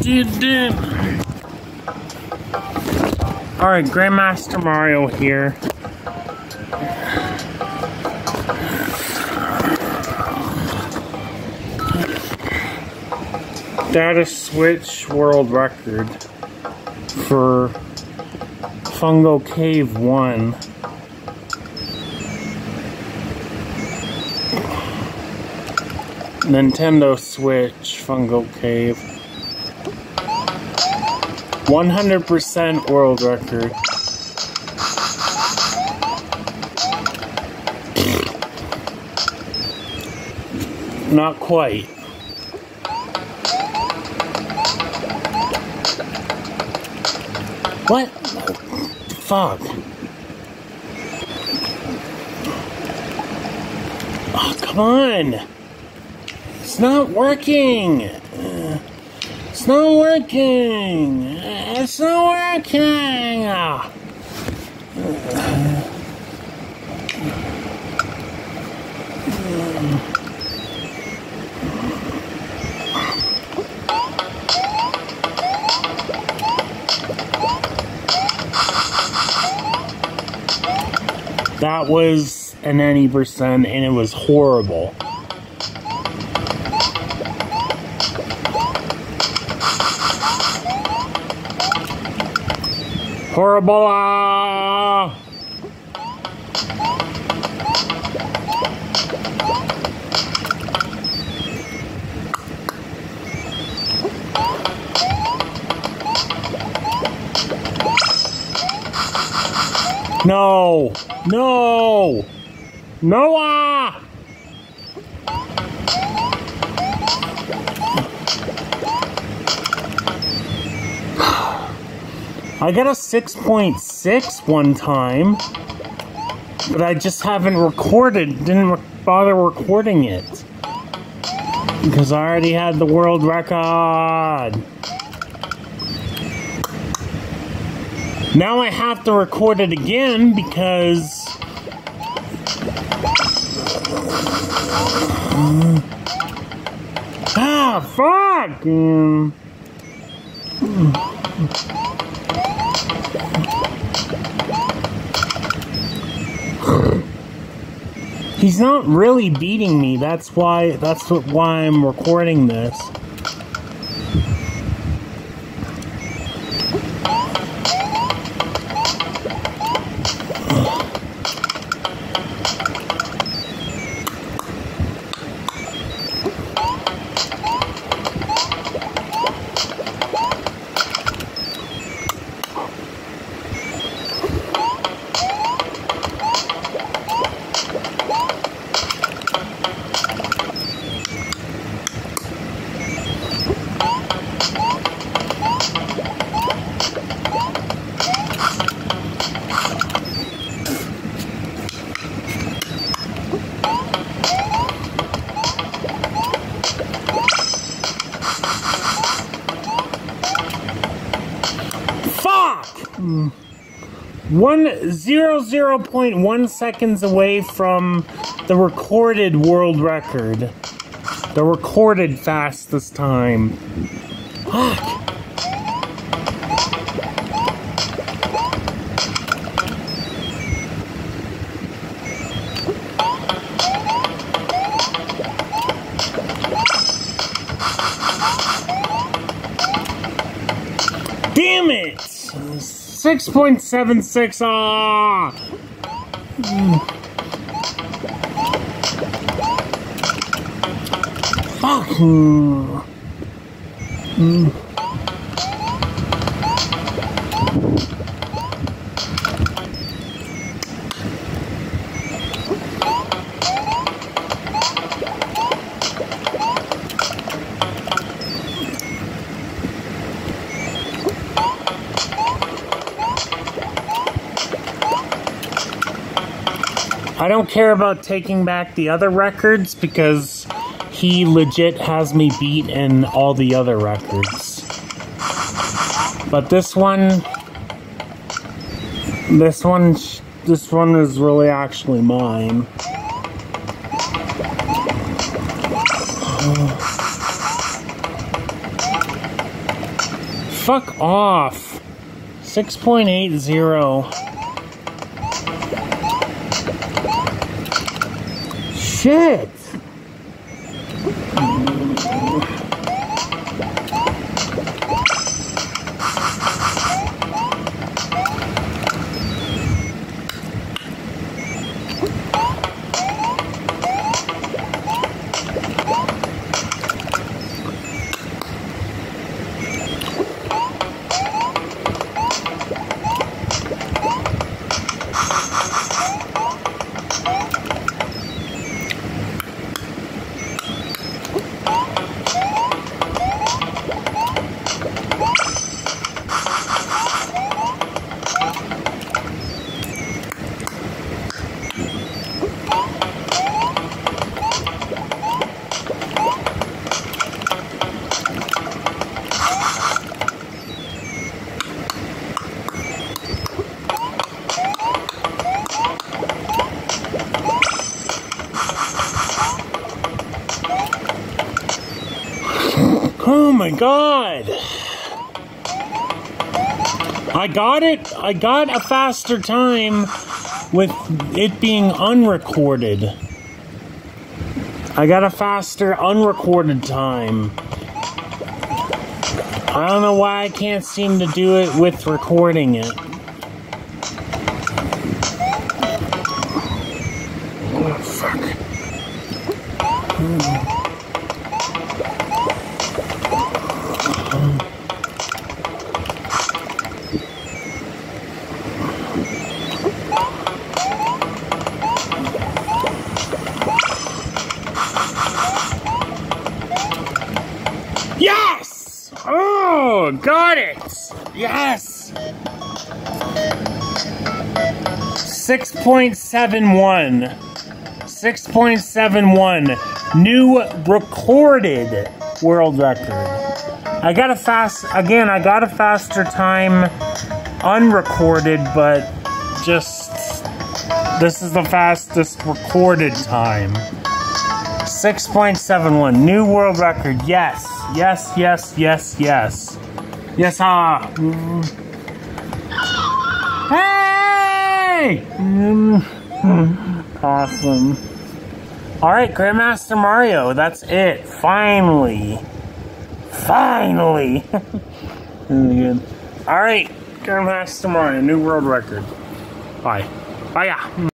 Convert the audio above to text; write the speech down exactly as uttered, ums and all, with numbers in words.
Alright, Grandmaster Mario here. Data switch world record for Fungo Cave one. Nintendo Switch Fungo Cave. one hundred percent world record. Not quite. What? Fuck. Oh, come on. It's not working. It's not working. It's not working. Oh. That was an any percent and it was horrible. Horrible! Ah! No! No! Noah! I got a six point six one time, but I just haven't recorded, didn't re bother recording it. Because I already had the world record. Now I have to record it again because... Ah, fuck! Mm. He's not really beating me. That's why. That's what, why I'm recording this. One zero zero point one seconds away from the recorded world record. The recorded fastest time. Fuck. Damn it! six point seven six, ah! Mm. Fuck! Mm. I don't care about taking back the other records because he legit has me beat in all the other records. But this one, this one, this one is really actually mine. fuck off. six point eight zero. Shit. Oh my god! I got it! I got a faster time with it being unrecorded. I got a faster unrecorded time. I don't know why I can't seem to do it with recording it. Oh, fuck. Hmm. Yes! Oh, got it! Yes! six point seven one. six point seven one. New recorded world record. I got a fast, again, I got a faster time unrecorded, but just, this is the fastest recorded time. six point seven one, new world record. Yes, yes, yes, yes, yes. Yes, ah. Mm. Hey! Mm. Awesome. Alright, Grandmaster Mario, that's it. Finally. Finally. Really good. Alright, Grandmaster Mario, new world record. Bye. Bye, yeah.